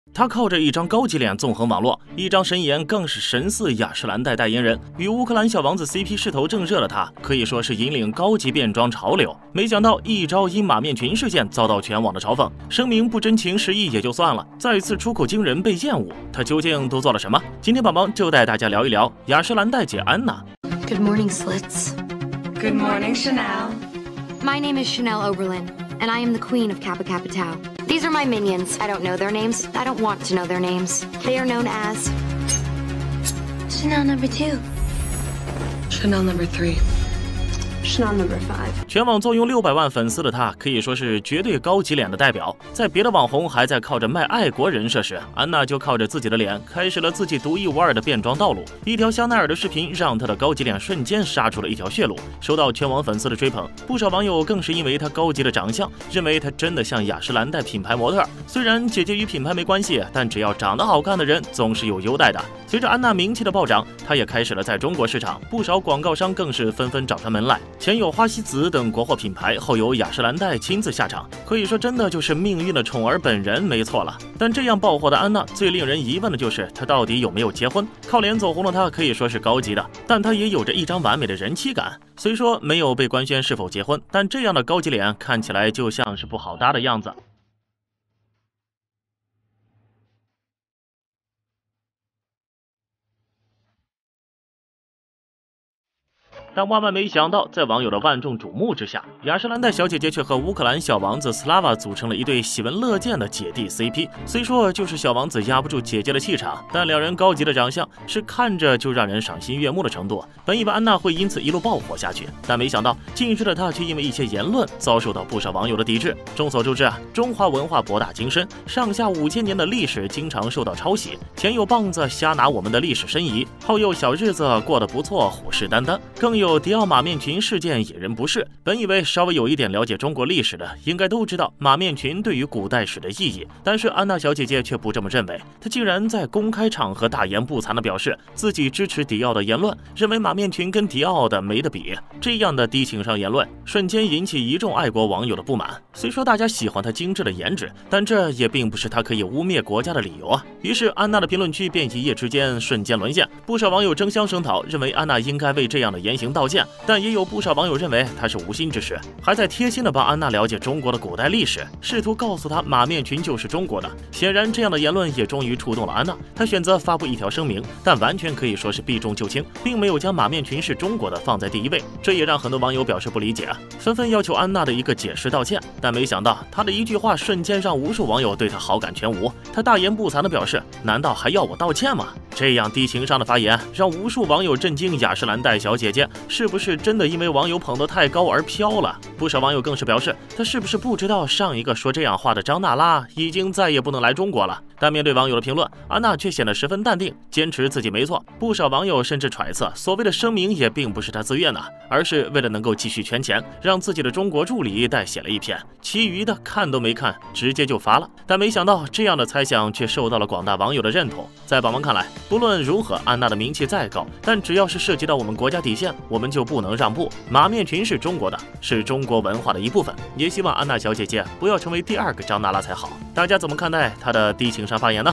他靠着一张高级脸纵横网络，一张神颜更是神似雅诗兰黛代言人。与乌克兰小王子 CP 势头正热的他，可以说是引领高级变装潮流。没想到一朝因马面裙事件遭到全网的嘲讽，声明不真情实意也就算了，再次出口惊人被厌恶，他究竟都做了什么？今天宝宝就带大家聊一聊雅诗兰黛姐安娜。 Good morning, Slits. Good morning, Chanel. My name is Chanel Oberlin, and I am the queen of Kappa Kappa Tau. These are my minions. I don't know their names. I don't want to know their names. They are known as Chanel number 2. Chanel number 3. Chanel number 5. 全网坐拥600万粉丝的她，可以说是绝对高级脸的代表。在别的网红还在靠着卖爱国人设时，安娜就靠着自己的脸，开始了自己独一无二的变装道路。一条香奈儿的视频，让她的高级脸瞬间杀出了一条血路，受到全网粉丝的追捧。不少网友更是因为她高级的长相，认为她真的像雅诗兰黛品牌模特。虽然姐姐与品牌没关系，但只要长得好看的人总是有优待的。随着安娜名气的暴涨，她也开始了在中国市场，不少广告商更是纷纷找上门来。前有花西子等国货品牌，后有雅诗兰黛亲自下场，可以说真的就是命运的宠儿本人没错了。但这样爆火的安娜，最令人疑问的就是她到底有没有结婚？靠脸走红的她可以说是高级的，但她也有着一张完美的人妻感。虽说没有被官宣是否结婚，但这样的高级脸看起来就像是不好搭的样子。但万万没想到，在网友的万众瞩目之下，雅诗兰黛小姐姐却和乌克兰小王子斯拉瓦组成了一对喜闻乐见的姐弟 CP。虽说就是小王子压不住姐姐的气场，但两人高级的长相是看着就让人赏心悦目的程度。本以为安娜会因此一路爆火下去，但没想到近日的她却因为一些言论遭受到不少网友的抵制。众所周知啊，中华文化博大精深，上下5000年的历史经常受到抄袭。前有棒子瞎拿我们的历史申遗，后有小日子过得不错虎视眈眈，更有迪奥马面裙事件引人不适。本以为稍微有一点了解中国历史的应该都知道马面裙对于古代史的意义，但是安娜小姐姐却不这么认为。她竟然在公开场合大言不惭地表示自己支持迪奥的言论，认为马面裙跟迪奥的没得比。这样的低情商言论瞬间引起一众爱国网友的不满。虽说大家喜欢她精致的颜值，但这也并不是她可以污蔑国家的理由啊。于是安娜的评论区便一夜之间瞬间沦陷，不少网友争相声讨，认为安娜应该为这样的言行道歉。但也有不少网友认为他是无心之失，还在贴心的帮安娜了解中国的古代历史，试图告诉她马面裙就是中国的。显然这样的言论也终于触动了安娜，她选择发布一条声明，但完全可以说是避重就轻，并没有将马面裙是中国的放在第一位。这也让很多网友表示不理解，纷纷要求安娜的一个解释道歉。但没想到她的一句话瞬间让无数网友对她好感全无。她大言不惭的表示，难道还要我道歉吗？这样低情商的发言让无数网友震惊，雅诗兰黛小姐姐是不是真的因为网友捧得太高而飘了？不少网友更是表示，她是不是不知道上一个说这样话的张娜拉已经再也不能来中国了？但面对网友的评论，安娜却显得十分淡定，坚持自己没错。不少网友甚至揣测，所谓的声明也并不是她自愿的，而是为了能够继续圈钱，让自己的中国助理代写了一篇，其余的看都没看，直接就发了。但没想到这样的猜想却受到了广大网友的认同。在宝们看来，不论如何，安娜的名气再高，但只要是涉及到我们国家底线，我们就不能让步。马面裙是中国的，是中国文化的一部分，也希望安娜小姐姐不要成为第二个张娜拉才好。大家怎么看待她的低情商发言呢？